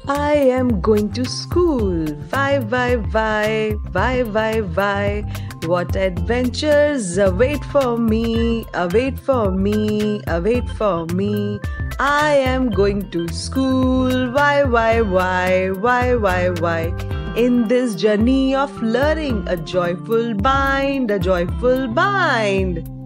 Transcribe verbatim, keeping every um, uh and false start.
I am going to school. Why, why, why, why, why, why? What adventures await for me, await for me, await for me. I am going to school. Why, why, why, why, why, why? In this journey of learning, a joyful bind, a joyful bind.